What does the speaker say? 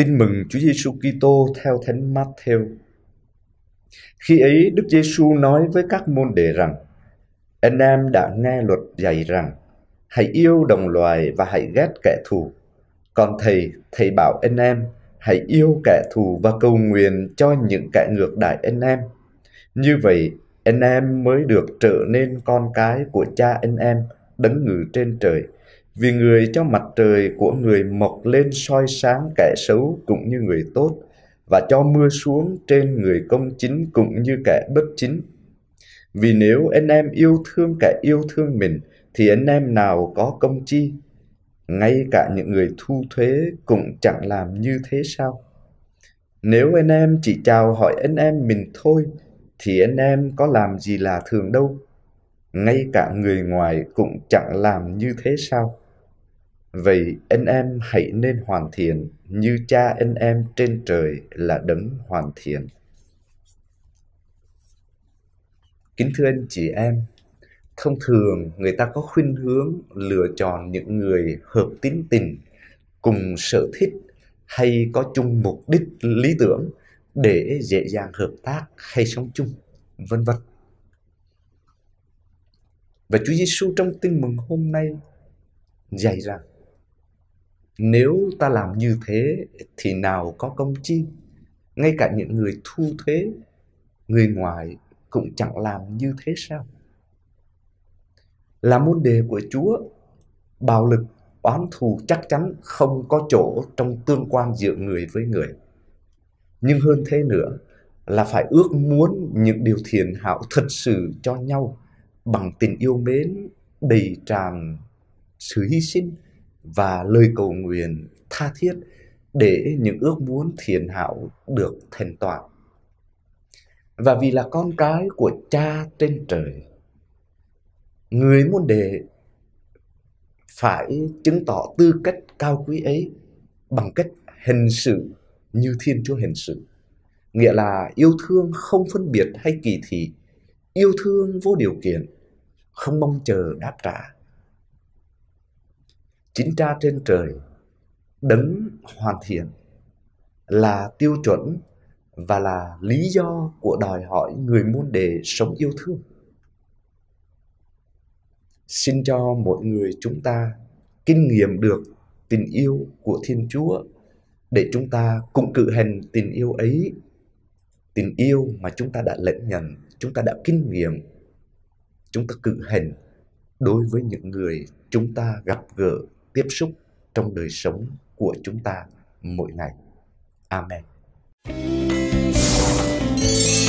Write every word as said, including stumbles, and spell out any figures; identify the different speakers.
Speaker 1: Tin mừng Chúa Giêsu Kitô theo Thánh Mát-thêu. Khi ấy Đức Giêsu nói với các môn đệ rằng: Anh em đã nghe luật dạy rằng: hãy yêu đồng loài và hãy ghét kẻ thù. Còn thầy, thầy bảo anh em: hãy yêu kẻ thù và cầu nguyện cho những kẻ ngược đãi anh em. Như vậy, anh em mới được trở nên con cái của Cha anh em đấng ngự trên trời. Vì người cho mặt trời của người mọc lên soi sáng kẻ xấu cũng như người tốt, và cho mưa xuống trên người công chính cũng như kẻ bất chính. Vì nếu anh em yêu thương kẻ yêu thương mình, thì anh em nào có công chi? Ngay cả những người thu thuế cũng chẳng làm như thế sao? Nếu anh em chỉ chào hỏi anh em mình thôi, thì anh em có làm gì là thường đâu. Ngay cả người ngoài cũng chẳng làm như thế sao? Vậy anh em hãy nên hoàn thiện như Cha anh em trên trời là đấng hoàn thiện. Kính thưa anh chị em, thông thường người ta có khuynh hướng lựa chọn những người hợp tín tình, cùng sở thích hay có chung mục đích lý tưởng để dễ dàng hợp tác hay sống chung, vân vân. Và Chúa Giêsu trong Tin mừng hôm nay dạy rằng nếu ta làm như thế thì nào có công chi? Ngay cả những người thu thuế, người ngoài cũng chẳng làm như thế sao? Là môn đệ của Chúa, bạo lực, oán thù chắc chắn không có chỗ trong tương quan giữa người với người. Nhưng hơn thế nữa là phải ước muốn những điều thiện hảo thật sự cho nhau bằng tình yêu mến đầy tràn sự hy sinh và lời cầu nguyện tha thiết để những ước muốn thiện hảo được thành toàn. Và vì là con cái của Cha trên trời, người môn đệ phải chứng tỏ tư cách cao quý ấy bằng cách hành xử như Thiên Chúa hành xử. Nghĩa là yêu thương không phân biệt hay kỳ thị, yêu thương vô điều kiện, không mong chờ đáp trả. Chính Cha trên trời, đấng hoàn thiện, là tiêu chuẩn và là lý do của đòi hỏi người môn đệ sống yêu thương. Xin cho mỗi người chúng ta kinh nghiệm được tình yêu của Thiên Chúa để chúng ta cùng cử hành tình yêu ấy, tình yêu mà chúng ta đã lãnh nhận, chúng ta đã kinh nghiệm, chúng ta cử hành đối với những người chúng ta gặp gỡ, tiếp xúc trong đời sống của chúng ta mỗi ngày. Amen.